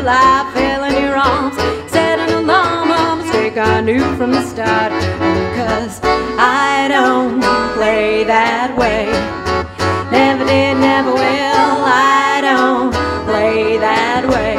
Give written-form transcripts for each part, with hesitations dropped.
well, I fell in your arms. Set an alarm, a mistake I knew from the start. Cause I don't play that way. Never did, never will. I don't play that way.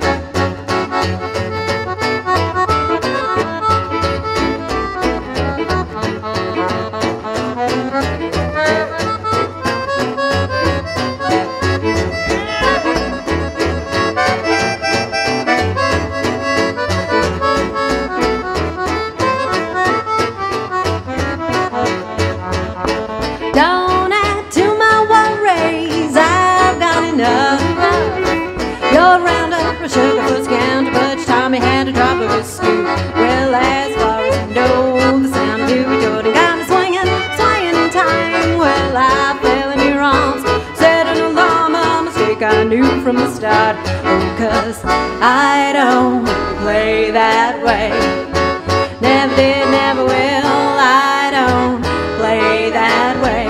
Don't add to my worries, I've got enough. You're round up a sugarfoot scoundrel, but you taught me how to drop a good scoop. Well, as far as I know, the sound of you Jordan got me swinging, swinging in time. Well, I fell in your arms, set an alarm, a mistake I knew from the start. Oh, cause I don't play that way. Never did, never will. I don't play that way.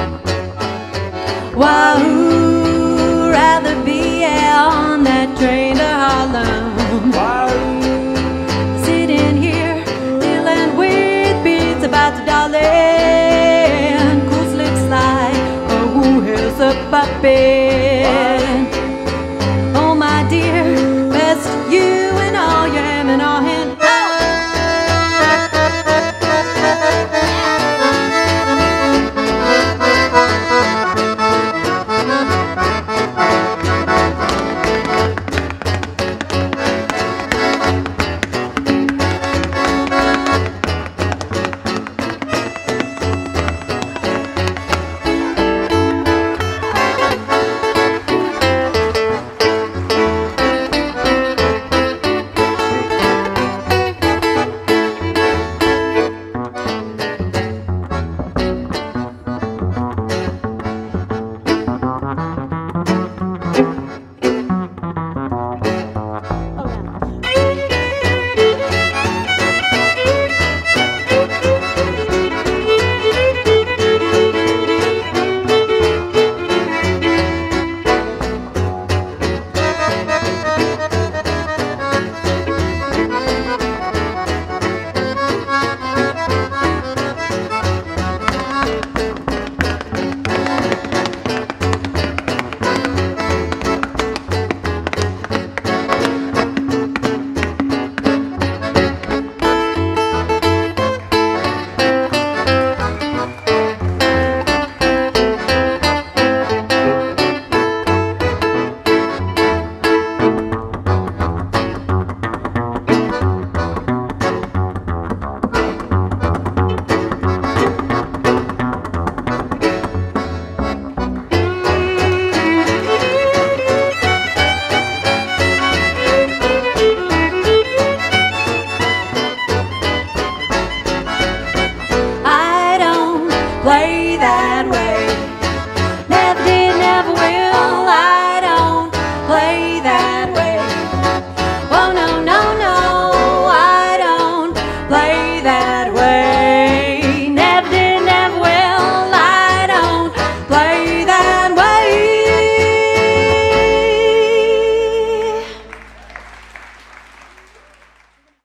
Wahoo, rather be on that train